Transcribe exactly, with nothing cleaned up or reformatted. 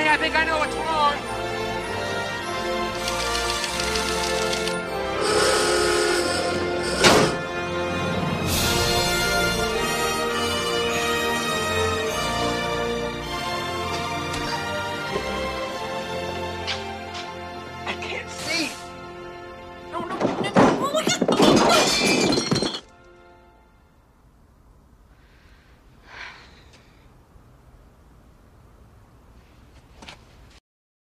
Honey, I think I know what's wrong. I can't see. No, no, no, no. Oh, my God.